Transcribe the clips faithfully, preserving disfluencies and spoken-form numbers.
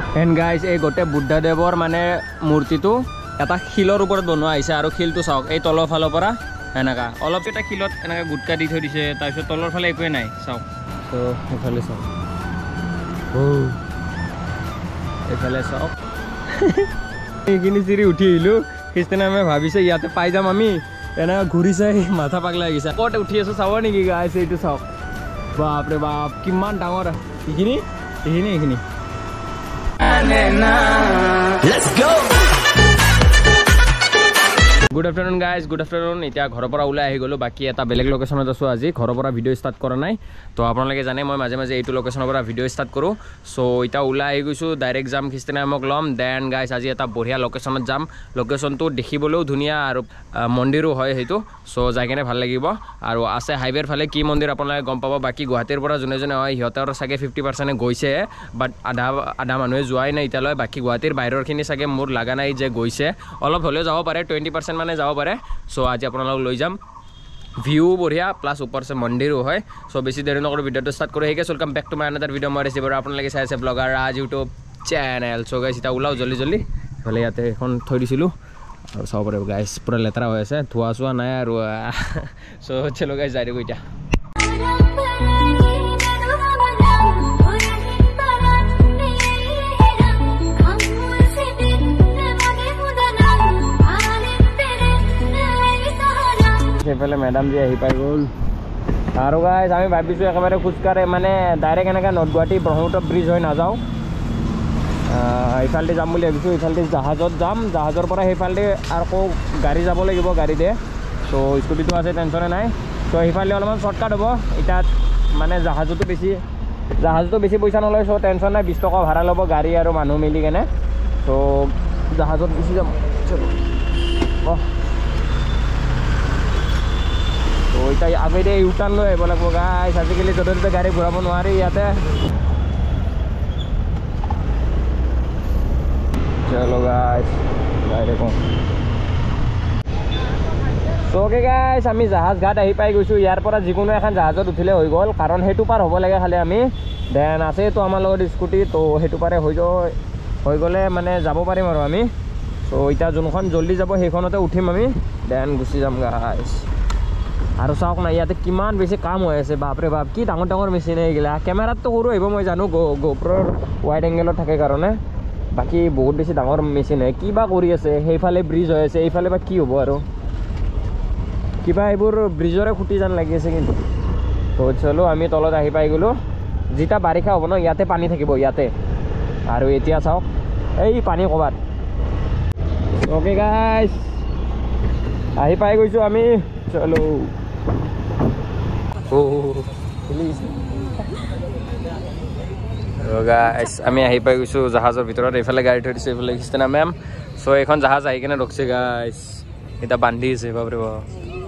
And guys এই গোটেই বুদ্ধদেৱৰ মানে মূৰ্তিটো এটা শিলৰ ওপৰত বনোৱা আহিছে আৰু শিলটো চাওক এই তলৰ ফালৰ পৰা এনেকা অলপ এটা শিলত এনেকা গুটকা দি থৈ দিছে তাৰপিছত তলৰ ফালে একোৱে নাই চাওক তো এইফালে চাওক এইফালে চাওক এইখিনি চিৰি উঠি আহিলোঁ খ্ৰীষ্টানে আমি ভাবিছে ইয়াতে পাই যাম আমি এনেকা ঘূৰি চাই মাথা পাগলা হৈ গৈছে ক'ত উঠি আছোঁ চাব নেকি গাইছে এইটো চাওক বাপৰে বাপ কিমান ডাঙৰ এইখিনি এইখিনি এইখিনি good afternoon guys good afternoon এতিয়া ঘৰৰ পৰা ওলাই আহি গ'লোঁ বাকী এটা বেলেগ লোকেশ্যনত আছোঁ আজি ঘৰৰ পৰা ভিডিঅ' ষ্টাৰ্ট কৰা নাই তো আপোনালোকে জানে মই মাজে মাজে এইটো লোকেশ্যনৰ পৰা ভিডিঅ' ষ্টাৰ্ট কৰোঁ চ' এতিয়া ওলাই আহি গৈছোঁ ডাইৰেক্ট যাম খ্ৰীষ্টানে মোক ল'ম দেন গাইজ আজি এটা বঢ়িয়া লোকেশ্যনত যাম লোকেশ্যনটো দেখিবলৈও ধুনীয়া আৰু মন্দিৰো হয় সেইটো চ' যাই কেনে ভাল লাগিব আৰু আছে হাইৱেৰ ফালে কি মন্দিৰ আপোনালোকে গম পাব বাকী গুৱাহাটীৰ পৰা যোনে যোনে হয় সিহঁতৰ চাগে ফিফটি পাৰ্চেণ্টে গৈছে বাট আধা আধা মানুহে যোৱাই নাই এতিয়ালৈ বাকী গুৱাহাটীৰ বাহিৰৰখিনি চাগে মোৰ লগা নাই যে গৈছে অলপ হ'লেও যাব পাৰে টুৱেণ্টি পাৰ্চেণ্ট মানে যাব পাৰে চ' আজি আপোনালোকক লৈ যাম ভিউ বঢ়িয়া প্লাছ ওপৰছে মন্দিৰো হয় চ' বেছি দেৰি নকৰোঁ ভিডিঅ'টো ষ্টাৰ্ট কৰোঁ hey welcome back to my another video' মই ৰেচিপি আপোনালোকে চাই আছে blogger Raj YouTube channel so' guys এতিয়া ওলাওঁ জল্দি জল্দি এইফালে ইয়াতে এখন থৈ দিছিলোঁ আৰু চাব পাৰিব গাইছ পূৰা লেতেৰা হৈ আছে ধোৱা চোৱা নাই আৰু চ' চলো গাইছ যাই দিব এতিয়া সেইফালে মেডামজি আহি পাই গ'ল আৰু গাইজ আমি ভাবিছোঁ একেবাৰে খোজকাঢ়ে মানে ডাইৰেক্ট এনেকৈ নৰ্থ গুৱাহাটী ব্ৰহ্মপুত্ৰ ব্ৰিজ হৈ নাযাওঁ এইফালেদি যাম বুলি ভাবিছোঁ এইফালেদি জাহাজত যাম জাহাজৰ পৰা সেইফালেদি আকৌ গাড়ী যাব লাগিব গাড়ীতে ত' স্কুটিটো আছে টেনশ্যনে নাই ত' সেইফালে অলপমান শ্বৰ্টকাট হ'ব এতিয়া মানে জাহাজতো বেছি জাহাজতো বেছি পইচা নলয় চ' টেনশ্যন নাই বিছ টকা ভাড়া ল'ব গাড়ী আৰু মানুহ মিলি কেনে ত' জাহাজত গুচি যাম অঁ তো এতিয়া আগেদি ইউটাৰ্ণ লৈ আহিব লাগিব গাইছ আজিকালি য'তে ত'তে গাড়ী ঘূৰাব নোৱাৰি ইয়াতে চলো গাইছ ডাইৰেক্ট চ' গাইছ আমি জাহাজ ঘাট আহি পাই গৈছোঁ ইয়াৰ পৰা যিকোনো এখন জাহাজত উঠিলে হৈ গ'ল কাৰণ সেইটো পাৰ হ'ব লাগে খালি আমি দেন আছেতো আমাৰ লগত স্কুটি তো সেইটো পাৰে হৈ যাব হৈ গ'লে মানে যাব পাৰিম আৰু আমি চ' এতিয়া যোনখন জল্দি যাব সেইখনতে উঠিম আমি দেন গুচি যাম গাইছ আৰু চাওক না ইয়াতে কিমান বেছি কাম হৈ আছে বাপৰে বাপ কি ডাঙৰ ডাঙৰ মেচিন এইগিলা কেমেৰাততো সৰু আহিব মই জানো গ গ'প্ৰৰ ৱাইড এংগেলত থাকে কাৰণে বাকী বহুত বেছি ডাঙৰ মেচিন হয় কিবা কৰি আছে সেইফালে ব্ৰিজ হৈ আছে এইফালে বা কি হ'ব আৰু কিবা এইবোৰ ব্ৰিজৰে খুঁটি যেন লাগি আছে কিন্তু তো চলো আমি তলত আহি পাই গ'লোঁ যেতিয়া বাৰিষা হ'ব ন ইয়াতে পানী থাকিব ইয়াতে আৰু এতিয়া চাওক এই পানী ক'ৰবাত অ'কে গাইছ আহি পাই গৈছোঁ আমি চলো গাইছ আমি আহি পাই গৈছোঁ জাহাজৰ ভিতৰত এইফালে গাড়ী থৈ দিছোঁ এইফালে খ্ৰীষ্টানে মেম চ' এইখন জাহাজ আহি কিনে ৰখছে গাইছ এতিয়া বান্ধি আছে বাপৰে বাপ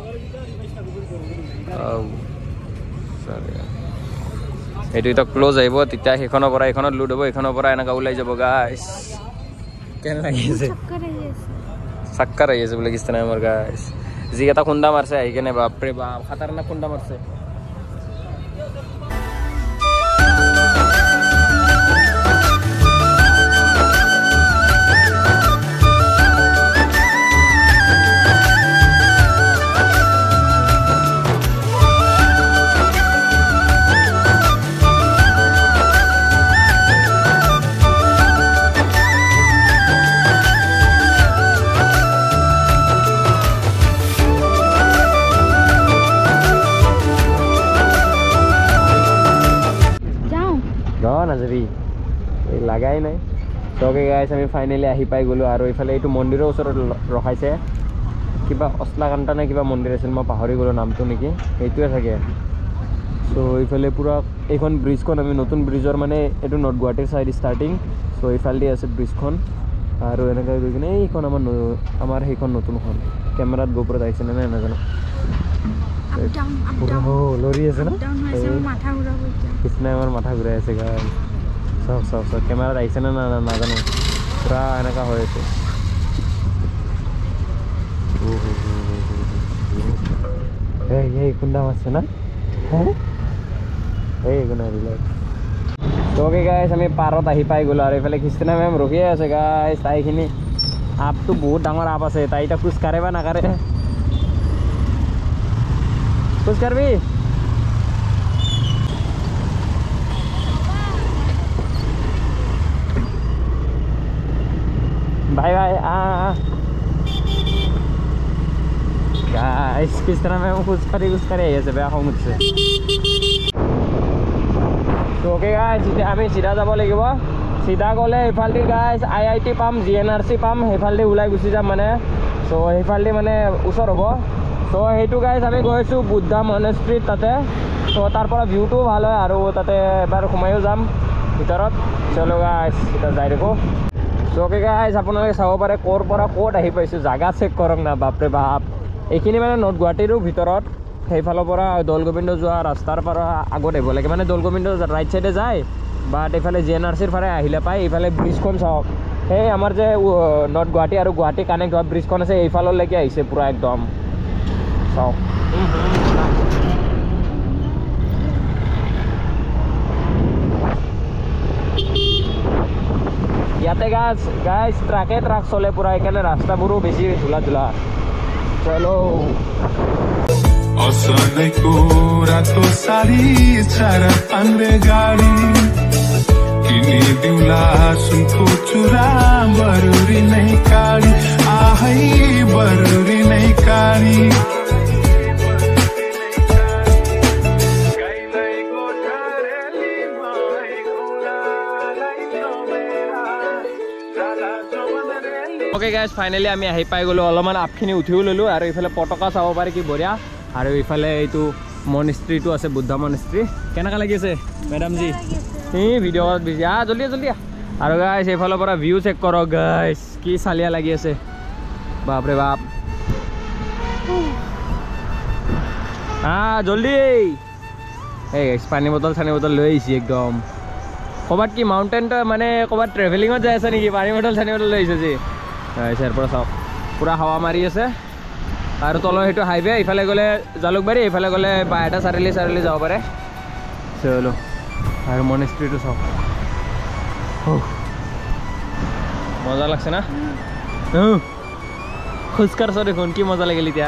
এইটো এতিয়া ক্ল'জ আহিব তেতিয়া সেইখনৰ পৰা এইখনত লোড হ'ব এইখনৰ পৰা এনেকৈ ওলাই যাব গাইছ কেনে লাগি আছে চাক্কাৰ আহি আছে বোলে খ্ৰীষ্টানে আমাৰ গাইছ যিকেইটা খুন্দা মাৰিছে আহি কেনে বাপৰে বাপ খাতাৰনাক খুন্দা মাৰিছে নাযাবি এই লাগাই নাই তকে গাইছ আমি ফাইনেলি আহি পাই গ'লোঁ আৰু এইফালে এইটো মন্দিৰৰ ওচৰত ৰখাইছে কিবা অশ্লাকান্তা নে কিবা মন্দিৰ আছিল মই পাহৰি গ'লোঁ নামটো নেকি সেইটোৱে থাকে চ' এইফালে পূৰা এইখন ব্ৰিজখন আমি নতুন ব্ৰিজৰ মানে এইটো নৰ্থ গুৱাহাটীৰ চাইড ষ্টাৰ্টিং চ' এইফালেদি আছে ব্ৰিজখন আৰু এনেকৈ গৈ কিনে এইখন আমাৰ আমাৰ সেইখন নতুনখন কেমেৰাত গোপ্ৰত আহিছে নে নাই নাজানো লৰি আছে ন কৃষ্ণাই আমাৰ মাথা ঘূৰাই আছে গাই চাওক চাওক চাওক কেমেৰাত আহিছে নে না নাজানো পূৰা এনেকুৱা হৈ আছে এই এই খুন্দা মাৰছে না এই একো নাই ৰিলেক্স তো কি গাইছ আমি পাৰত আহি পাই গ'লো আৰু এইফালে খ্ৰীষ্টিনা মেম ৰখিয়ে আছে গাইছ তাইখিনি আপটো বহুত ডাঙৰ আপ আছে তাই এতিয়া খোজ কাঢ়ে বা নাকাঢ়ে খোজ কাঢ়বি বাই বাই আ গাইছ খ্ৰীষ্টিনা মেম খোজ কাঢ়ি খোজ কাঢ়ি আহি আছে বেয়া খং উঠিছে তো অ'কে গাইছ এতিয়া আমি চিধা যাব লাগিব চিধা গ'লে সেইফালেদি গাইছ আই আই টি পাম জি এন আৰ চি পাম সেইফালেদি ওলাই গুচি যাম মানে চ' সেইফালেদি মানে ওচৰ হ'ব চ' সেইটো গাইছ আমি গৈছোঁ বুদ্ধা মনেষ্ট্ৰীত তাতে চ' তাৰ পৰা ভিউটোও ভাল হয় আৰু তাতে এবাৰ সোমায়ো যাম ভিতৰত চলো গাইছ এতিয়া যাই দেখোঁ চ' অ'কে গাইছ আপোনালোকে চাব পাৰে ক'ৰ পৰা ক'ত আহি পাইছোঁ জাগা চেক কৰক না বাপৰে বাপ এইখিনি মানে নৰ্থ গুৱাহাটীৰো ভিতৰত সেইফালৰ পৰা দৌল গোবিন্দ যোৱা ৰাস্তাৰ পৰা আগত আহিব লাগে মানে দৌল গোবিন্দ ৰাইট চাইডে যায় বাট এইফালে জি এন আৰ চিৰ ফালে আহিলে পায় এইফালে ব্ৰিজখন চাওক সেই আমাৰ যে নৰ্থ গুৱাহাটী আৰু গুৱাহাটী কানেক্ট হোৱা ব্ৰিজখন আছে এইফাললৈকে আহিছে পূৰা একদম চাওক ইয়াতে গাছ গাইছ ট্ৰাকে ট্ৰাক চলে পূৰা সেইকাৰণে ৰাস্তাবোৰো বেছি ধূলা ধূলা চলো असलैको रातो सारी चार पाङ्रे गाडी किनिदिउँला सुनको चुरा बरुरी नै काडी आहै बरुरी नै काडी ओके गाइस फाइनली আমি আহি পাই গ'লো অলপমান আপখিনি উঠিও ল'লোঁ আৰু এইফালে পতাকা চাব পাৰি কি বঢ়িয়া আৰু এইফালে এইটো মনেষ্ট্ৰীটো আছে বুদ্ধা মনেষ্ট্ৰী কেনেকুৱা লাগি আছে মেডাম জি এই ভিডিঅ'ত বিজি আ জলদি জলদি আৰু গাইছ এইফালৰ পৰা ভিউ চেক কৰক গাইছ কি চালিয়া লাগি আছে বাপৰে বাপ আ জলদি এই গাইছ পানী বটল চানী বটল লৈ আহিছে একদম ক'ৰবাত কি মাউণ্টেইনটো মানে ক'ৰবাত ট্ৰেভেলিঙত যাই আছে নেকি পানী বটল চানী বটল লৈ আহিছে যি ইয়াৰ পৰা চাওক পূৰা হাৱা মাৰি আছে আৰু তলৰ সেইটো হাইৱে ইফালে গ'লে জালুকবাৰী এইফালে গ'লে বাইহাটা চাৰিআলি চাৰিআলি যাব পাৰে চলো আৰু মনেষ্ট্ৰীটো চাওক মজা লাগছে না খোজকাঢ়ছ দেখোন কি মজা লাগিল এতিয়া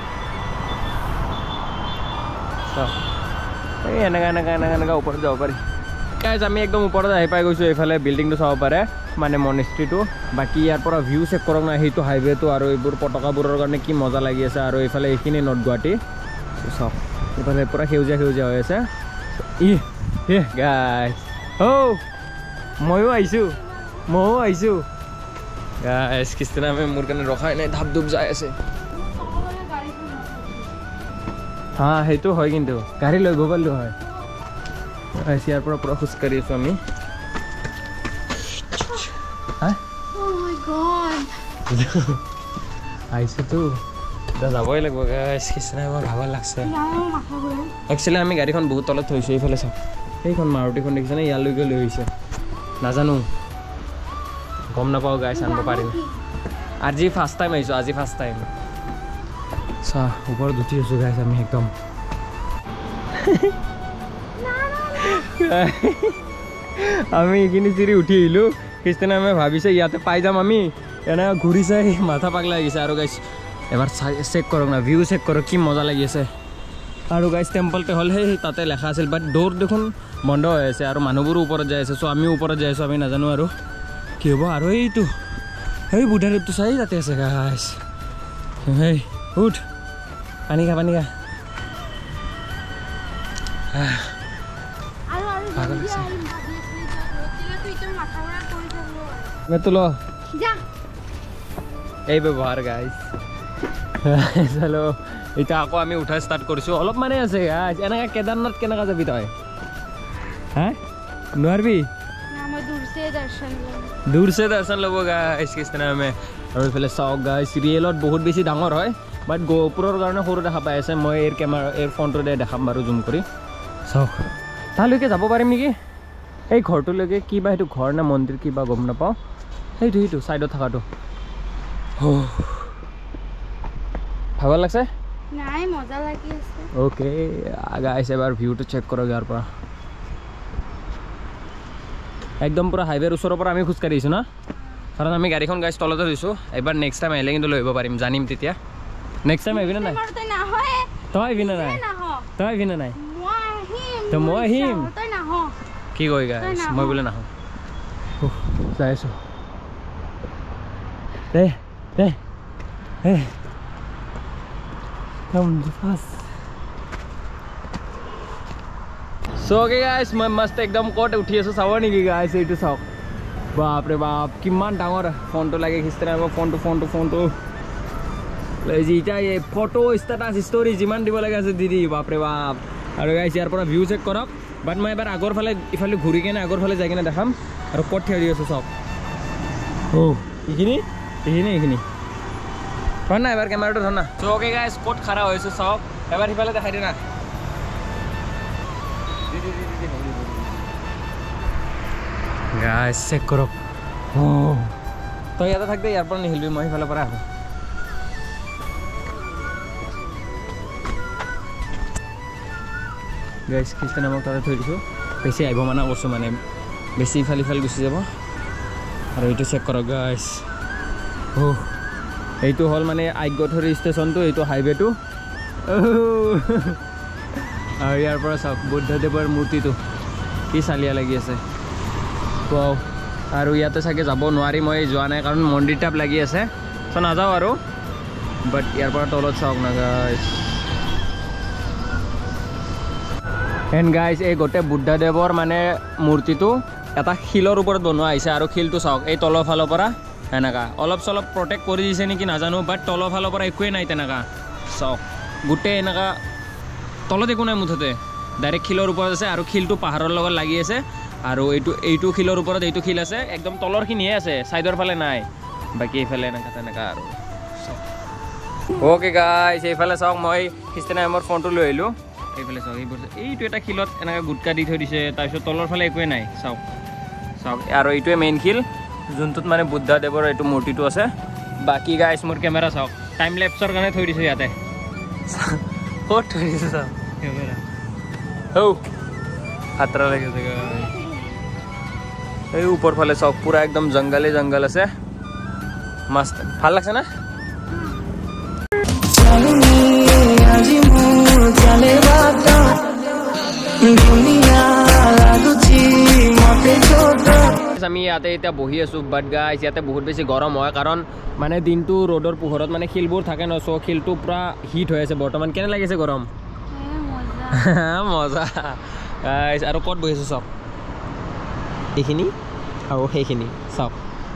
চাওক এই এনেকা এনেকা এনেকা এনেকা ওপৰত যাব পাৰি গাইছ আমি একদম ওপৰত আহি পাই গৈছোঁ এইফালে বিল্ডিংটো চাব পাৰে মানে মনেষ্ট্ৰীটো বাকী ইয়াৰ পৰা ভিউ চেক কৰক না সেইটো হাইৱেটো আৰু এইবোৰ পতাকাবোৰৰ কাৰণে কি মজা লাগি আছে আৰু এইফালে এইখিনি নৰ্থ গুৱাহাটী চাওক এইফালে পূৰা সেউজীয়া সেউজীয়া হৈ আছে ই হে গাইছ অ' ময়ো আহিছোঁ ময়ো আহিছোঁ গাইছ খ্ৰীষ্টিনা মেম মোৰ কাৰণে ৰখাই নাই ধাপ ধুপ যাই আছে হা সেইটো হয় কিন্তু গাড়ী লৈ গৈ পাৰিলোঁ হয় ইয়াৰ পৰা পূৰা খোজকাঢ়ি আছোঁ আমি আহিছোঁতো এতিয়া যাবই লাগিব গাইছ খ্ৰীষ্টিনা মেমৰ ভাগৰ লাগছে একচুৱেলি আমি গাড়ীখন বহুত তলত থৈছোঁ এইফালে চাওক সেইখন মাৰুতিখন দেখিছেনে ইয়ালৈকে লৈ আহিছে নাজানো গম নাপাওঁ গাইছ আনিব পাৰিম আজি ফাৰ্ষ্ট টাইম আহিছোঁ আজি ফাৰ্ষ্ট টাইম চা ওপৰত উঠি আছোঁ গাইছ আমি একদম আমি এইখিনি চিৰি উঠি আহিলোঁ খ্ৰীষ্টিনা মেমে ভাবিছে ইয়াতে পাই যাম আমি এনেকৈ ঘূৰি চাই মাথা পাগলা লাগিছে আৰু গাইছ এবাৰ চাই চেক কৰক না ভিউ চেক কৰক কি মজা লাগি আছে আৰু গাইছ টেম্পলটো হ'ল সেই তাতে লেখা আছিল বাট দৌৰ দেখোন বন্ধ হৈ আছে আৰু মানুহবোৰো ওপৰত যাই আছে চ' আমিও ওপৰত যাই আছোঁ আমি নাজানো আৰু কি হ'ব আৰু এইটো সেই বুধাদেৱটো চাই তাতে আছে গাইছ সেই উঠ পানী খা পানী খা তুলো এই ব্যৱহাৰ গাইছ চলো এতিয়া আকৌ আমি উঠা ষ্টাৰ্ট কৰিছোঁ অলপ মানে আছে গাইছ এনেকৈ কেদাৰনাথ কেনেকৈ যাবি তই হা নোৱাৰিবি দূৰছে দৰ্শন ল'ব গাইছ খ্ৰীষ্টিনা মেমে আৰু এইফালে চাওক গাইছ ৰিয়েলত বহুত বেছি ডাঙৰ হয় বাট গোপুৰৰ কাৰণে সৰু দেখা পাই আছে মই এয়াৰ কেমেৰা এয়াৰ ফোনটোতে দেখাম বাৰু জুম কৰি চাওক তালৈকে যাব পাৰিম নেকি এই ঘৰটোলৈকে কিবা সেইটো ঘৰ নে মন্দিৰ কিবা গম নাপাওঁ সেইটো সেইটো ছাইডত থকাটো ভাগৰ লাগছে নাই মজা লাগি আছে ওকে গাইছ এবাৰ ভিউটো চেক কৰক ইয়াৰ পৰা একদম পুৰা হাইৱেৰ ওচৰৰ পৰা আমি খোজকাঢ়ি আহিছোঁ না কাৰণ আমি গাড়ীখন গাইছ তলতে দিছোঁ এবাৰ নেক্সট টাইম আহিলে কিন্তু লৈ আহিব পাৰিম জানিম তেতিয়া নেক্সট টাইম আহিবি নে নাই তই আহিবি নে নাই তই আহিবি নে নাই তো মই আহিম কি কয় গাইছ মই বোলে নাহোঁ যাই আছোঁ দে দে হে সো ওকে গাইছ মই মস্ত একদম ক'ত উঠি আছোঁ চাব নেকি গাইছ এইটো চাওক বাপৰে বাপ কিমান ডাঙৰ ফোনটো লাগে খিস্তেনে আকৌ ফোনটো ফোনটো ফোনটো এতিয়া এই ফটো ষ্টেটাছ ষ্টৰি যিমান দিব লাগে আছে দিদি বাপৰে বাপ আৰু গাইছ ইয়াৰ পৰা ভিউ চেক কৰক বাট মই এবাৰ আগৰ ফালে ইফালে ঘূৰি কেনে আগৰ ফালে যাই কিনে দেখাম আৰু ক'ত থিয় দি আছোঁ চাওক অ' এইখিনি এইখিনি এইখিনি হয় না এবাৰ কেমেৰাটো ধৰ না চ' অ'কে গাইছ ক'ত খাৰা হৈছোঁ চাওক এবাৰ সিফালে দেখাই দি না গাইছ চেক কৰক অ' তই ইয়াতে থাক দে ইয়াৰ পৰা নিহিলবি মই সিফালৰ পৰা আহোঁ গাইছ খ্ৰীষ্টান আমাক তাতে থৈ দিছোঁ বেছি আহিব মানা কৰিছোঁ মানে বেছি ইফাল ইফাল গুচি যাব আৰু এইটো চেক কৰক গাইছ অ' এইটো হ'ল মানে আজ্ঞাথৰী ষ্টেচনটো এইটো হাইৱেটো আৰু ইয়াৰ পৰা চাওক বুদ্ধদেৱৰ মূৰ্তিটো কি চালিয়া লাগি আছে ৱাও আৰু ইয়াতে চাগে যাব নোৱাৰি মই যোৱা নাই কাৰণ মন্দিৰ টাইপ লাগি আছে চ' নাযাওঁ আৰু বাট ইয়াৰ পৰা তলত চাওক না গাইছ এণ্ড গাইছ এই গোটেই বুদ্ধদেৱৰ মানে মূৰ্তিটো এটা শিলৰ ওপৰত বনোৱা আহিছে আৰু শিলটো চাওক এই তলৰ ফালৰ পৰা এনেকুৱা অলপ চলপ প্ৰটেক্ট কৰি দিছে নেকি নাজানো বাট তলৰ ফালৰ পৰা একোৱেই নাই তেনেকুৱা চাওক গোটেই এনেকুৱা তলত একো নাই মুঠতে ডাইৰেক্ট শিলৰ ওপৰত আছে আৰু শিলটো পাহাৰৰ লগত লাগি আছে আৰু এইটো এইটো শিলৰ ওপৰত এইটো শিল আছে একদম তলৰখিনিহে আছে ছাইডৰ ফালে নাই বাকী এইফালে এনেকুৱা তেনেকুৱা আৰু চাওক অ'কে গাইছ এইফালে চাওক মই খ্ৰীষ্টানে মোৰ ফোনটো লৈ আহিলোঁ এইফালে চাওক এইবোৰ এইটো এটা শিলত এনেকৈ গুটকা দি থৈ দিছে তাৰপিছত তলৰ ফালে একোৱেই নাই চাওক চাওক আৰু এইটোৱে মেইন শিল যোনটোত মানে বুদ্ধদেৱৰ এইটো মূৰ্তিটো আছে বাকী গাইছ মোৰ কেমেৰা চাওক টাইম লেপছৰ কাৰণে থৈ দিছোঁ ইয়াতে ক'ত থৈ দিছোঁ চাওক কেমেৰা হৌ খাতৰা লাগিছে এই ওপৰ ফালে চাওক পুৰা একদম জংঘলে জংঘল আছে মস্ত ভাল লাগছে না আমি ইয়াতে এতিয়া বহি আছোঁ বাট গাইছ ইয়াতে বহুত বেছি গৰম হয় কাৰণ মানে দিনটো ৰ'দৰ পোহৰত মানে শিলবোৰ থাকে ন চ' শিলটো পূৰা হিট হৈ আছে বৰ্তমান কেনে লাগিছে গৰম মজা গাইছ আৰু ক'ত বহি আছোঁ চাওক এইখিনি আৰু সেইখিনি চাওক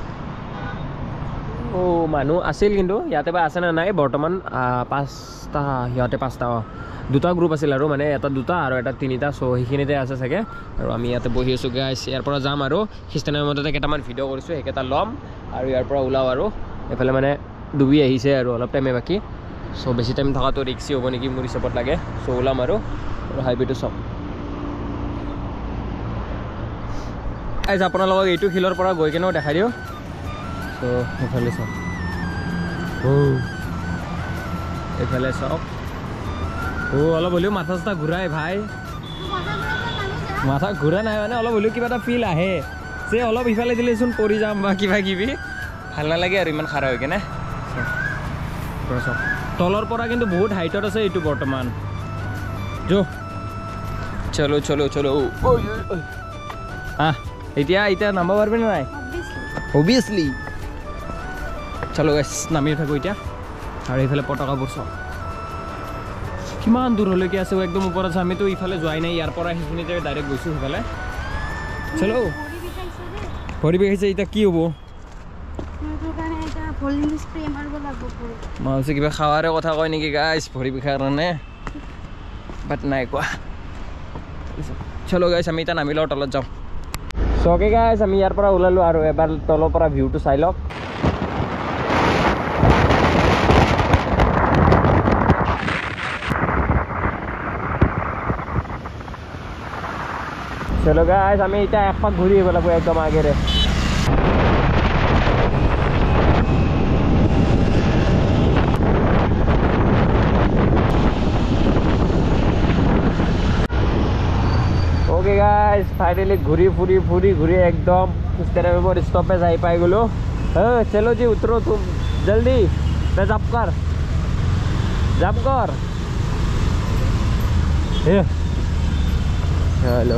অ' মানুহ আছিল কিন্তু ইয়াতে বা আছে নে নাই বৰ্তমান পাঁচটা সিহঁতে পাঁচটা অঁ দুটা গ্ৰুপ আছিল আৰু মানে এটা দুটা আৰু এটা তিনিটা চ' সেইখিনিতে আছে চাগে আৰু আমি ইয়াতে বহি আছোঁ গাইছ ইয়াৰ পৰা যাম আৰু খ্ৰীষ্টানৰ মতে কেইটামান ভিডিঅ' কৰিছোঁ সেইকেইটা ল'ম আৰু ইয়াৰ পৰা ওলাওঁ আৰু এইফালে মানে ডুবি আহিছে আৰু অলপ টাইমে বাকী চ' বেছি টাইম থকাটো ৰিক্সি হ'ব নেকি মোৰ হিচাপত লাগে চ' ওলাম আৰু হাইৱেটো চাওক গাইছ আপোনালোকক এইটো শিলৰ পৰা গৈ কেনেও দেখাই দিওঁ চ' এইফালে চাওক অ' এইফালে চাওক অ' অলপ হ'লেও মাথা চাথা ঘূৰাই ভাই মাথা ঘূৰা নাই মানে অলপ হ'লেও কিবা এটা ফিল আহে যে অলপ ইফালে দিলেচোন পৰি যাম বা কিবা কিবি ভাল নালাগে আৰু ইমান খাৰা হৈ কেনে চাওক তলৰ পৰা কিন্তু বহুত হাইটত আছে এইটো বৰ্তমান যো চলো চলো চলো আহ এতিয়া এতিয়া নামিব পাৰিবি নে নাই অভিয়াছলি চলো গাইছ নামি থাকোঁ এতিয়া আৰু এইফালে পতাকাবোৰ চাওক কিমান দূৰলৈকে আছে একদম ওপৰত আছে আমিতো ইফালে যোৱাই নাই ইয়াৰ পৰা সেইখিনিতে ডাইৰেক্ট গৈছোঁ সেইফালে চলো ভৰি বিষাইছে এতিয়া কি হ'ব মই ভাবিছোঁ কিবা খাৱাৰে কথা কয় নেকি গাইছ ভৰি বিষাৰ কাৰণে বাট নাই কোৱা চলো গাইছ আমি এতিয়া নামি লওঁ তলত যাওঁ চকে গাইছ আমি ইয়াৰ পৰা ওলালোঁ আৰু এবাৰ তলৰ পৰা ভিউটো চাই লওক চলো গাইছ আমি এতিয়া এক পাক ঘূৰি আহিব লাগিব একদম আগেৰে Okay guys, फाइनली घूरी फूरी फूरी घूरी एकदम ख्रिस्टियाना मेमोर स्टॉपेज आई पाई गलो। हाँ चलो जी उतरो तुम जल्दी मैं जंप कर जंप कर हेलो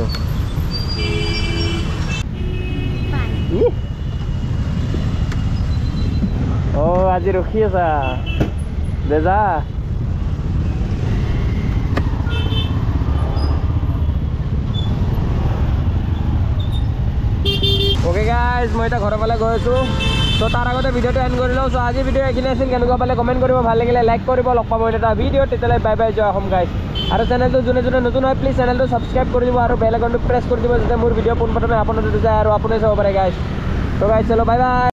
ओ आज रखी आसा दे जा ओके गाइस मैं घर पाले गई आसो तो तार आगते भिडिओ एंड कर लो। सो आज भिडिओ ये क्या पाले कमेंट कर ভাল लगे लाइक कर लग पाब এটা भिडिओ तेल बाय बाय जय होम गाइस और चैनल जो जो नतुन है प्लिज चैनल सब्सक्राइब कर दी और बेल आइकन प्रेस कर दी जाते मोर भिडिओ पोनप्रथमे आपन जाए और आपने चाब पारे गाइस। तो गाइस चलो बाय बाय।